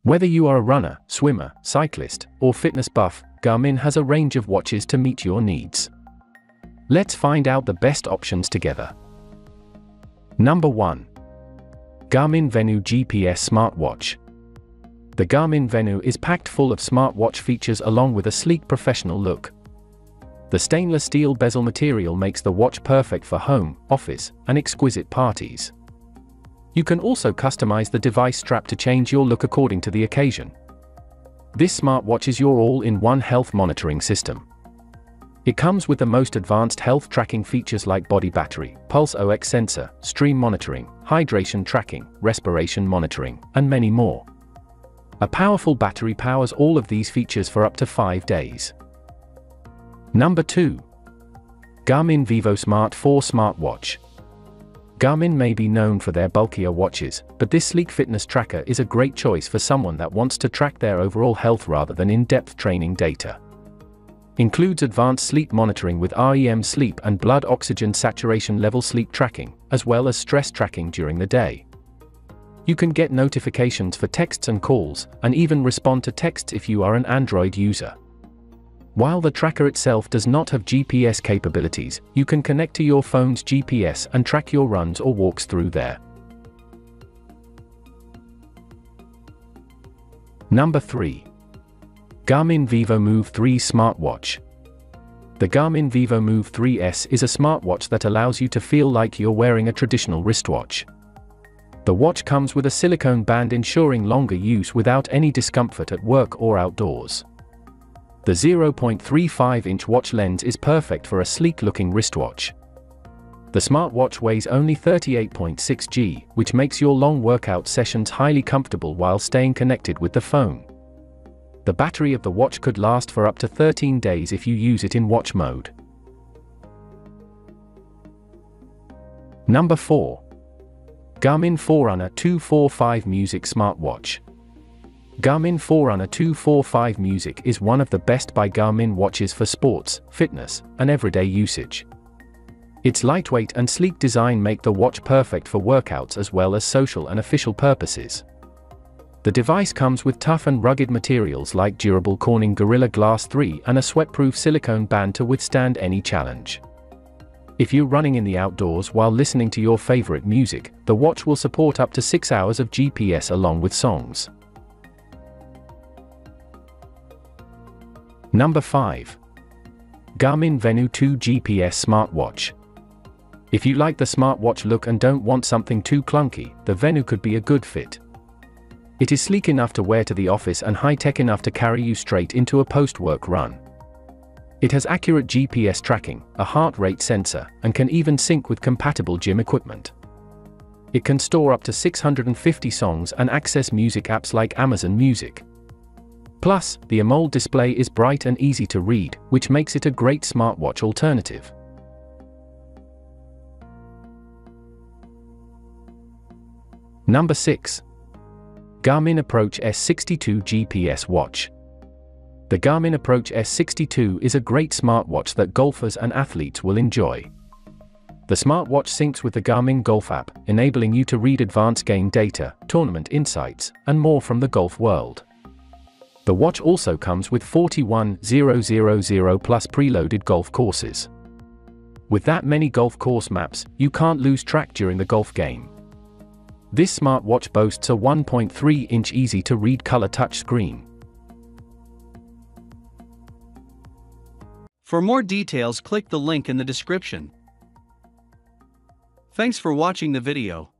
Whether you are a runner, swimmer, cyclist, or fitness buff, Garmin has a range of watches to meet your needs. Let's find out the best options together. Number 1. Garmin Venu GPS Smartwatch. The Garmin Venu is packed full of smartwatch features along with a sleek professional look. The stainless steel bezel material makes the watch perfect for home, office, and exquisite parties. You can also customize the device strap to change your look according to the occasion. This smartwatch is your all-in-one health monitoring system. It comes with the most advanced health tracking features like body battery, pulse ox sensor, stream monitoring, hydration tracking, respiration monitoring, and many more. A powerful battery powers all of these features for up to 5 days. Number 2. Garmin vivosmart 4 Smartwatch. Garmin may be known for their bulkier watches, but this sleek fitness tracker is a great choice for someone that wants to track their overall health rather than in-depth training data. Includes advanced sleep monitoring with REM sleep and blood oxygen saturation level sleep tracking, as well as stress tracking during the day. You can get notifications for texts and calls, and even respond to texts if you are an Android user. While the tracker itself does not have GPS capabilities, you can connect to your phone's GPS and track your runs or walks through there. Number 3. Garmin vivomove 3 Smartwatch. The Garmin vivomove 3S is a smartwatch that allows you to feel like you're wearing a traditional wristwatch. The watch comes with a silicone band ensuring longer use without any discomfort at work or outdoors. The 0.35-inch watch lens is perfect for a sleek-looking wristwatch. The smartwatch weighs only 38.6 g, which makes your long workout sessions highly comfortable while staying connected with the phone. The battery of the watch could last for up to 13 days if you use it in watch mode. Number 4. Garmin Forerunner 245 Music Smartwatch. Garmin Forerunner 245 Music is one of the best by Garmin watches for sports, fitness, and everyday usage. Its lightweight and sleek design make the watch perfect for workouts as well as social and official purposes. The device comes with tough and rugged materials like durable Corning Gorilla Glass 3 and a sweat-proof silicone band to withstand any challenge. If you're running in the outdoors while listening to your favorite music, the watch will support up to 6 hours of GPS along with songs. Number 5. Garmin Venu 2 GPS Smartwatch. If you like the smartwatch look and don't want something too clunky, the Venu could be a good fit. It is sleek enough to wear to the office and high-tech enough to carry you straight into a post-work run. It has accurate GPS tracking, a heart rate sensor, and can even sync with compatible gym equipment. It can store up to 650 songs and access music apps like Amazon Music. Plus, the AMOLED display is bright and easy to read, which makes it a great smartwatch alternative. Number 6. Garmin Approach S62 GPS Watch. The Garmin Approach S62 is a great smartwatch that golfers and athletes will enjoy. The smartwatch syncs with the Garmin Golf app, enabling you to read advanced game data, tournament insights, and more from the golf world. The watch also comes with 41,000+ preloaded golf courses. With that many golf course maps, you can't lose track during the golf game. This smartwatch boasts a 1.3-inch easy-to-read color touchscreen. For more details, click the link in the description. Thanks for watching the video.